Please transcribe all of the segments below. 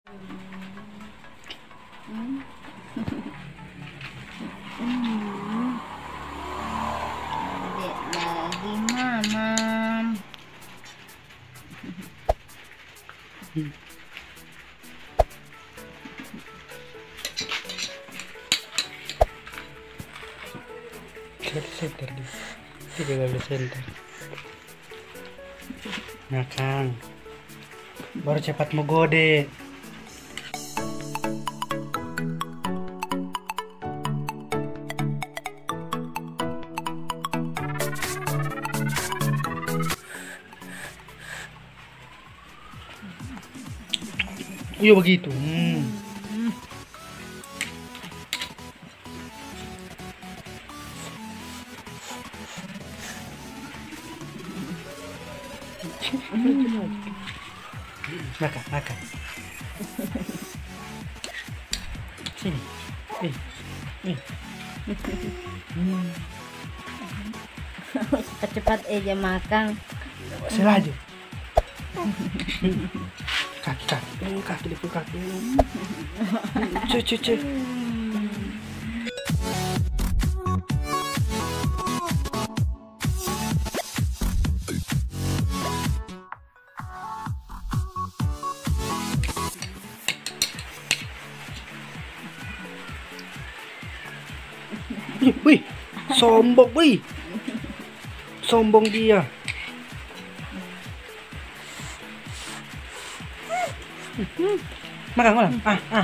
Dek lagi mamam. Center di 13 center. Nah Kang, baru cepat menggode. Iya begitu. Makan. Sini. Cepat-cepat aja makan. Selaju. Kaki depan kaki. Cuci. Wih, sombong dia. Makan.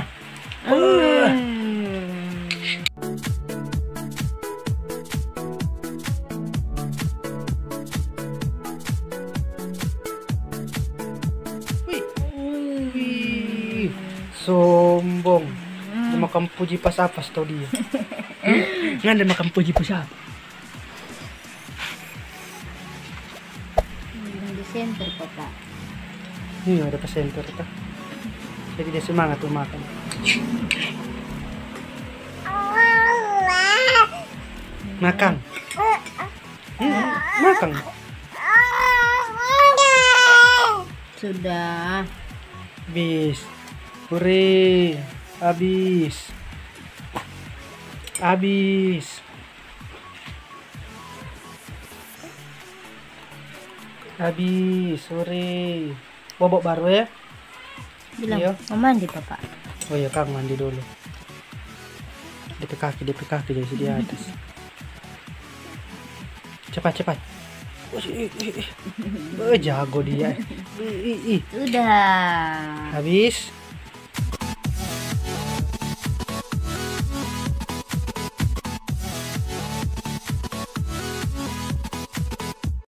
Wih, sombong. Dia makan puji pas apa tau dia. Nggak makan puji pas apa. Di center Papa. Iya ada pesenter tuh. Jadi dia semangat tuh makan. Makan. Makan. Sudah. Habis. Hore. Habis. Hore. Bobok baru ya. Bilang Iya. mau mandi Papa. Oh iya Kang mandi dulu. DP kaki jadi di atas. Cepat. Jago dia. Sudah. Habis.